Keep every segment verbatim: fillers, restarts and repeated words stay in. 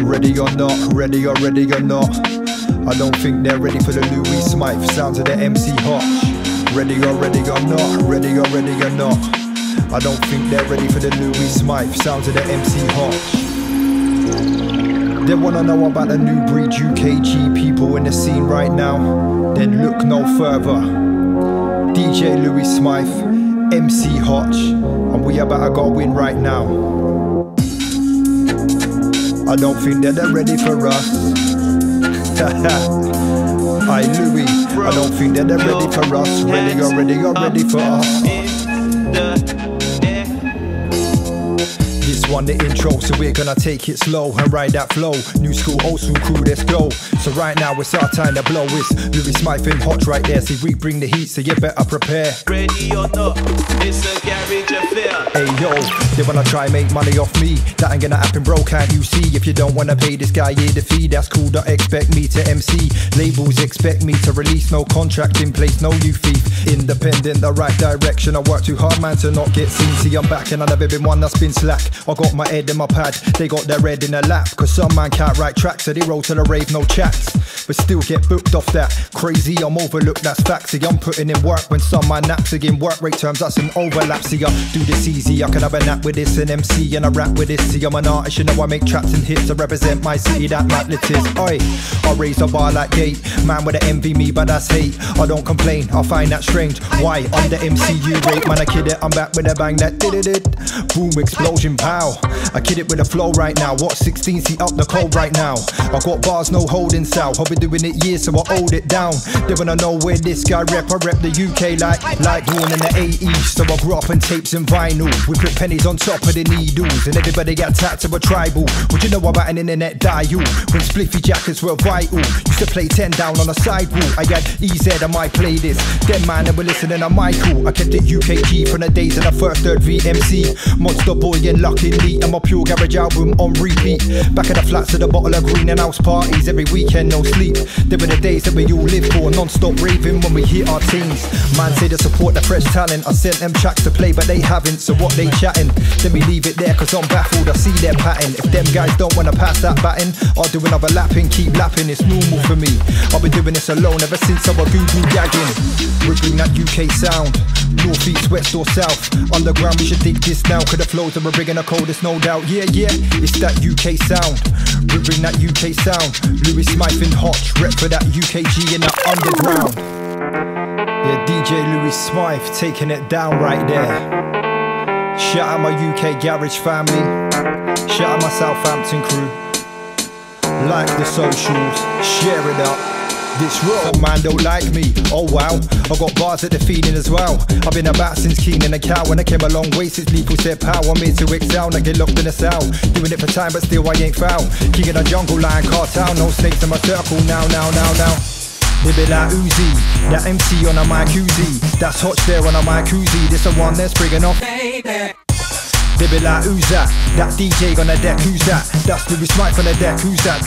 Ready or not, ready or ready or not. I don't think they're ready for the Louis Smythe sounds of the M C Hotch. Ready or ready or not, ready or ready or not. I don't think they're ready for the Louis Smythe sounds of the M C Hotch. They wanna know about the new breed U K G people in the scene right now. Then look no further. D J Louis Smythe, M C Hotch, and we about to go win right now. I don't think that they're ready for us. Aye, Louis, I don't think that they're ready for us. Ready or ready or ready for us. This one the intro, so we're gonna take it slow and ride that flow. New school, old school crew, let's go. So right now it's our time to blow. It's Louis Smythe and Hotch right there. See, we bring the heat, so you better prepare. Ready or not, it's a garage affair. Hey yo, they wanna try make money off me. That ain't gonna happen, bro, can't you see? If you don't wanna pay this guy here the fee, that's cool, don't expect me to M C. Labels expect me to release, no contract in place, no you thief. Independent, the right direction, I work too hard, man, to not get seen. See, I'm back and I've never been one that's been slack. I got my head in my pad, they got their head in their lap. Cause some man can't write tracks, so they roll to the rave, no chats. But still get booked off that. Crazy, I'm overlooked, that's facts. See, I'm putting in work when some man naps. Again, work rate terms, that's an overlap. See, I do this easy, I can have a nap with this, an M C and I rap with this. See, I'm an artist, you know I make traps and hits. I represent my city, that matlet is. Oi, I raise the bar like gate. Man with the envy me, but that's hate. I don't complain, I find that strange. Why? I'm the M C U rate, man, I kid it. I'm back with a bang that did it, it. Boom, explosion, pow. I kid it with the flow right now. What sixteen seat up the cold right now? I got bars, no holding cell. I've been doing it years, so I hold it down. They wanna know where this guy rep. I rep the U K like like born in the eighties. So I grew up on tapes and vinyl. We put pennies on top of the needles, and everybody got tapped to a tribal. What you know about an internet dial? When spliffy jackets were vital, used to play ten down on a sidewalk. I had E Z on my playlist. Them man that were listening to Michael. I kept it U K G from the days of the first third V M C. Monster Boy and Lucky Lee, and my pure garage album on repeat. Back at the flats of the bottle of green and house parties every weekend, no sleep. They were the days that we all live for, non-stop raving when we hit our teens. Man say to support the fresh talent. I sent them tracks to play, but they haven't. So what they chatting? Let me leave it there, cause I'm baffled. I see their pattern. If them guys don't wanna pass that baton, I'll do another lapping, keep lapping. It's normal for me. I've been doing this alone ever since I was Google gagging. We bring that U K sound, north, east, west or south. Underground, we should dig this now, cause the flows that we're bringing are coldest, no doubt. Yeah, yeah, it's that U K sound. We bring that U K sound. Louis Smythe and Hotch, rep for that U K G in the underground. Yeah, D J Louis Smythe taking it down right there. Shout out my U K garage family. Shout out my Southampton crew. Like the socials, share it up. This road man don't like me, oh wow. I got bars at the feeling as well. I've been about since Keenan and Cow. When I came a long way since people said power. I'm here to excel, I get locked in the cell. Doing it for time but still I ain't foul. King of the jungle, lion, cartel. No snakes in my circle now, now, now, now. They be like Uzi, that M C on a mic Uzi. That's Hotch there on a mic Uzi. This the one that's friggin' off. Baby. They be like, who's that? That D J on the deck, who's that? That's Louis Smythe on the deck, who's that?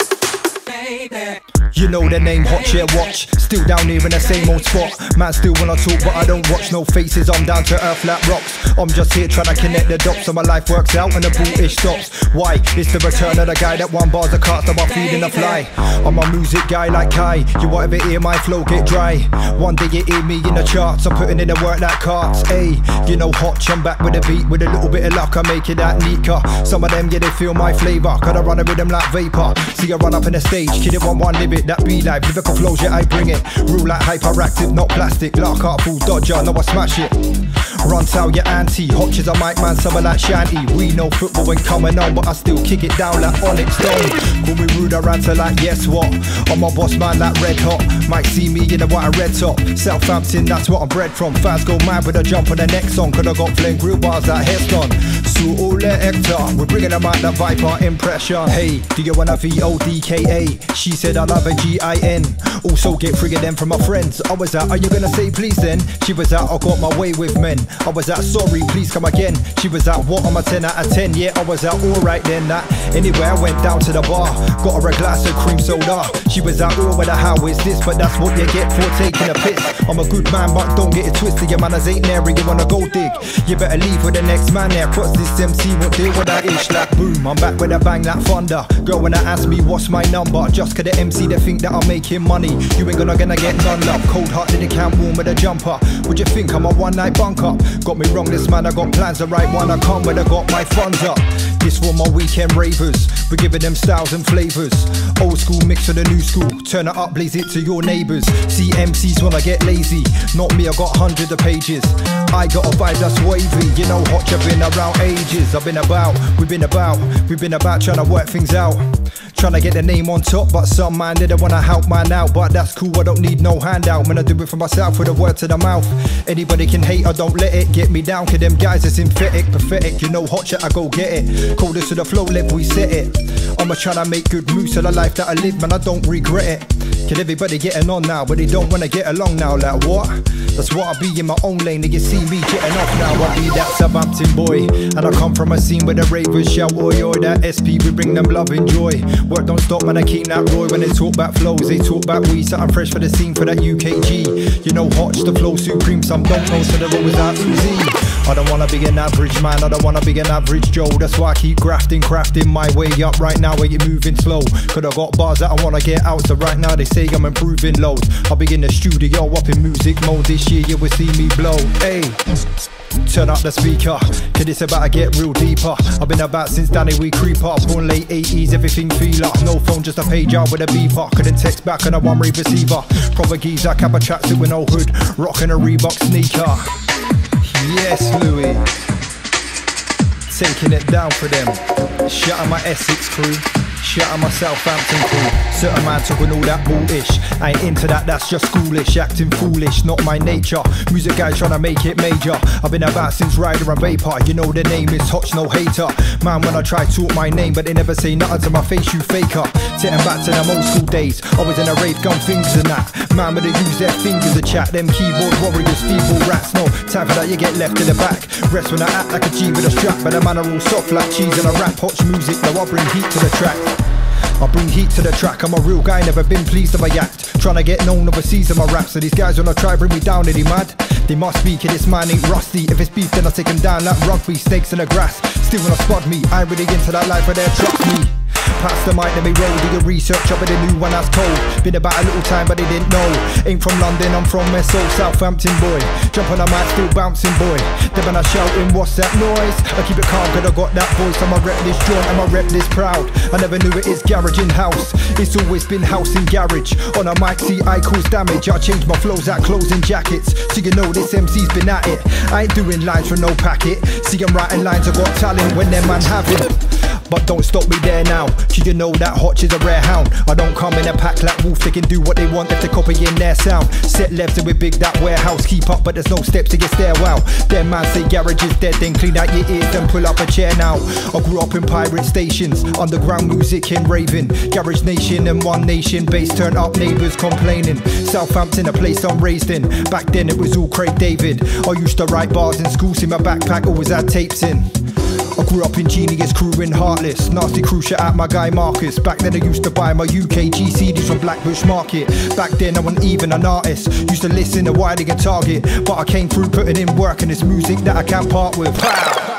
Baby. You know the name, Hotch, yeah, watch. Still down here in the same old spot. Man still wanna talk but I don't watch. No faces, I'm down to earth like rocks. I'm just here trying to connect the dots so my life works out and the bullish stops. Why? It's the return of the guy that won bars of carts about feeding a fly. I'm a music guy like Kai. You won't ever hear my flow get dry. One day you hear me in the charts. I'm putting in the work like carts. Ayy, you know Hotch, I'm back with a beat. With a little bit of luck I make it that neater. Some of them, yeah, they feel my flavour. Cause I run a rhythm like vapor. See I run up in the stage, kid it want one limit. That be live, lyrical flows, yeah I bring it. Rule like hyperactive, not plastic. Lark art, full dodger, know I smash it. Run tell your auntie, Hotch is a mic man, summer like Shanty. We know football when coming on, but I still kick it down like Onyx Stone. Call me rude, I ranter like yes what. I'm my boss man like red hot. Might see me in a white red top. Southampton, that's what I'm bred from. Fans go mad with a jump on the next song. Cause I got flame grill bars like Heston. So all the Hector, we're bringing them out that Viper impression. Hey, do you wanna V O D K A? She said I love a G I N. Also get friggin' them from my friends. I was out, are you gonna say please then? She was out, I got my way with men. I was out, sorry, please come again. She was out, what, I'm a ten out of ten. Yeah, I was out, alright then. That anyway, I went down to the bar, got her a glass of cream soda. She was out, oh, whether how is this? But that's what you get for taking a piss. I'm a good man, but don't get it twisted. Your manners ain't there, you wanna go dig. You better leave with the next man there. What's this M C, what deal with that ish? Like boom, I'm back with a bang like thunder. Girl, when I ask me what's my number, just cause the M C they think that I'm making money, you ain't gonna gonna get none love. Cold hearted, it can't warm with a jumper. Would you think I'm a one night bunker? Got me wrong, this man, I got plans, the right one, I come when I got my funds up. This for my weekend ravers, we're giving them styles and flavors. Old school mixed with the new school, turn it up, blaze it to your neighbors. See M Cs when I get lazy, not me, I got hundreds of pages. I got a vibe that's wavy, you know Hotch, I've been around ages. I've been about, we've been about, we've been about trying to work things out. Trying to get the name on top, but some man didn't wanna help man out. But that's cool, I don't need no handout. When I do it for myself with a word to the mouth. Anybody can hate, I don't let it get me down. Cause them guys are synthetic, pathetic. You know hot shit, I go get it. Coldest to the flow level, we set it. I'ma try to make good moves to the life that I live, man, I don't regret it. Cause everybody getting on now, but they don't wanna get along now. Like what? That's what I be in my own lane. And you see me getting off now. I be that Southampton boy, and I come from a scene where the ravers shout oi oi. That S P, we bring them love and joy. Work don't stop, man, I keep that Roy. When they talk about flows, they talk about we. Something fresh for the scene for that U K G. You know Hotch, the flow supreme. Some don't know, so they're always out Uzi. I don't wanna be an average man, I don't wanna be an average Joe. That's why I keep grafting, crafting my way up. Right now where you're moving slow, cause I got bars that I wanna get out. So right now they say I'm improving loads. I'll be in the studio up in music mode. This year you will see me blow. Hey, turn up the speaker, cause it's about to get real deeper. I've been about since Danny we creep up. Born late eighties, everything feel up. No phone, just a page out with a beeper. Couldn't text back on a one-way receiver. Proper geezer, cap a tracksuit with no hood, rocking a Reebok sneaker. Yes, Louis, taking it down for them. Shout out my Essex crew, shout out my Southampton crew. Certain man talking all that bullish, I ain't into that, that's just schoolish. Acting foolish, not my nature. Music guys trying to make it major. I've been about since Ryder and Vapor. You know the name is Hotch, no hater. Man, when I try to talk my name, but they never say nothing to my face, you faker. Sitting back to them old school days, always in a rave, gun fingers and that. Man, but they use their fingers to chat. Them keyboard warriors, feeble rats. No time for that, you get left in the back. Rest when I act like a G with a strap, but the man are all soft like cheese and I rap Hotch music. Now I bring heat to the track. I bring heat to the track, I'm a real guy, never been pleased if I act. Trying to get known overseas in my rap, so these guys wanna try bring me down, are they mad? They must speak, this man ain't rusty. If it's beef then I take him down like rugby, snakes in the grass. Still wanna spot me, I ain't really into that life, but they trust me. Pass the mic, let me roll, do your research, up with a new one that's cold. Been about a little time, but they didn't know. Ain't from London, I'm from Messo, Southampton boy. Jump on the mic, still bouncing boy. Then when I shouting, what's that noise? I keep it calm, cause I got that voice. I'ma rep this joint, I'ma rep this proud. I never knew it is garage in house. It's always been house in garage. On a mic, see I cause damage. I change my flows out clothes and jackets, so you know this M C's been at it. I ain't doing lines for no packet. See I'm writing lines, I got talent when them man have it. But don't stop me there now, cause you know that Hotch is a rare hound. I don't come in a pack like Wolf, they can do what they want if they copy in their sound. Set levels and we big that warehouse, keep up but there's no steps to get there. Wow, them man say garage is dead, then clean out your ears, then pull up a chair now. I grew up in pirate stations, underground music and raving. Garage nation and one nation, bass turn up, neighbours complaining. Southampton, a place I'm raised in, back then it was all Craig David. I used to write bars in school, see my backpack always had tapes in. I grew up in Genius crew in Heartless, nasty crew, shout out my guy Marcus. Back then I used to buy my U K G C Ds from Blackbush Market. Back then I wasn't even an artist, used to listen to Wiley and Target. But I came through putting in work and it's music that I can't part with. Pow!